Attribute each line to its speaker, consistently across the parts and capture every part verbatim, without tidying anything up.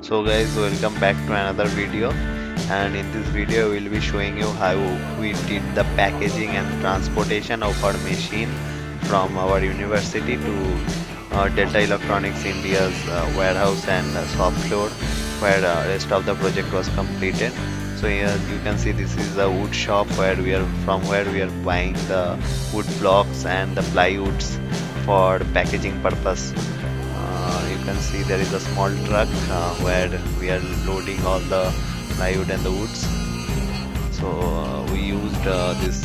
Speaker 1: So guys, welcome back to another video, and in this video we will be showing you how we did the packaging and transportation of our machine from our university to uh, Delta Electronics India's uh, warehouse and uh, shop floor, where the uh, rest of the project was completed. So here you can see this is a wood shop where we are from where we are buying the wood blocks and the plywoods for packaging purpose. Uh, you can see there is a small truck uh, where we are loading all the plywood and the woods. So uh, we used uh, this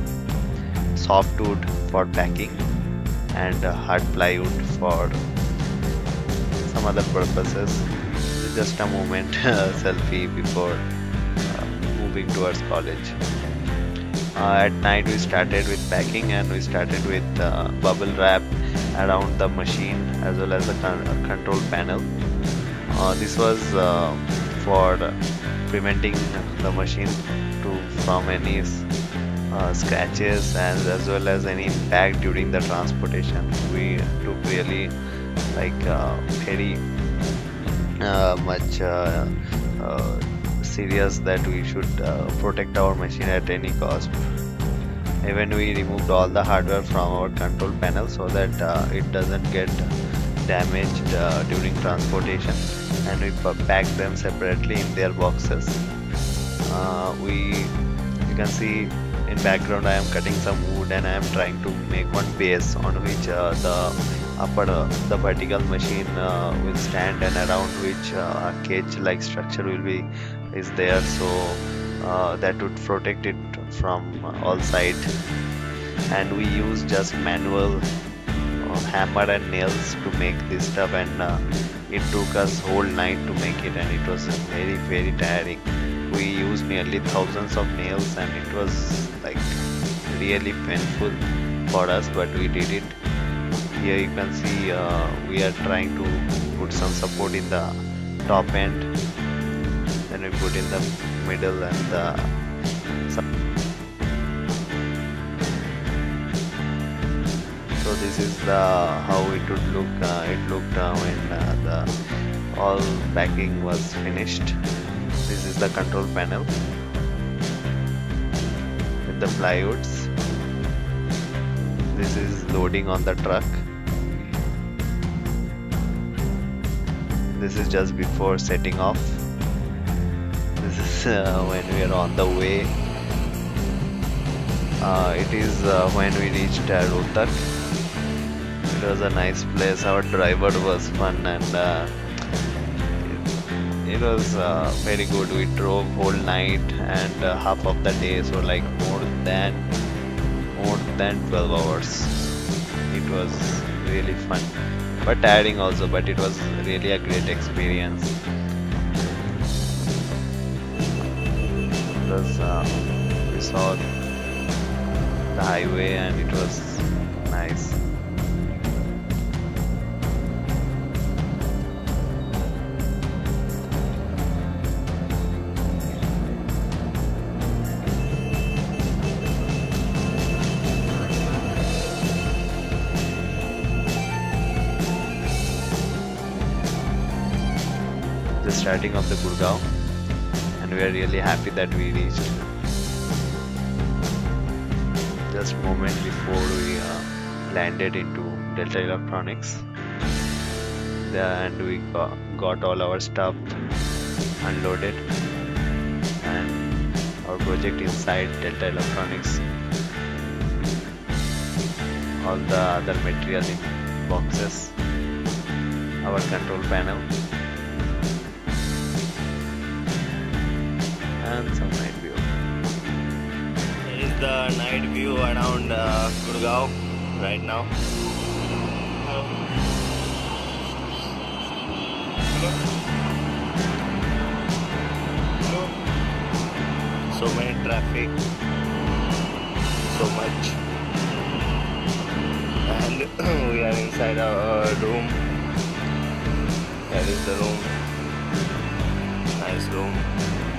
Speaker 1: softwood for packing and uh, hard plywood for some other purposes. Just a moment selfie before uh, moving towards college. Uh, at night we started with packing, and we started with uh, bubble wrap around the machine as well as the con control panel. Uh, this was uh, for preventing the machine to from any uh, scratches and as well as any impact during the transportation. We took really like uh, very uh, much uh, uh, serious that we should uh, protect our machine at any cost. Even we removed all the hardware from our control panel so that uh, it doesn't get damaged uh, during transportation, and we packed them separately in their boxes. Uh, we you can see in background I am cutting some wood, and I am trying to make one base on which uh, the upper uh, the vertical machine uh, will stand, and around which uh, a cage like structure will be is there, so uh, that would protect it from uh, all sides. And we use just manual uh, hammer and nails to make this stuff, and uh, it took us whole night to make it, and it was very very tiring. We used nearly thousands of nails, and it was like really painful for us, but we did it. Here you can see uh, we are trying to put some support in the top end, then we put in the middle and the so this is the how it would look. Uh, it looked uh, when uh, the all packing was finished. This is the control panel with the plywoods. This is loading on the truck. This is just before setting off. This is uh, when we are on the way. Uh, it is uh, when we reached uh, Rohtak. It was a nice place. Our driver was fun, and uh, it, it was uh, very good. We drove whole night and uh, half of the day, so like more than more than twelve hours. It was really fun, but tiring also, but it was really a great experience. Because uh, we saw the highway, and it was nice. The starting of the Gurgaon, and we are really happy that we reached. Just moment before we uh, landed into Delta Electronics, and we got, got all our stuff unloaded, and our project inside Delta Electronics, all the other material in boxes, our control panel, and some night view. Here is the night view around uh, Gurgaon right now. So many traffic, so much, and we are inside our room. Here is the room, nice room.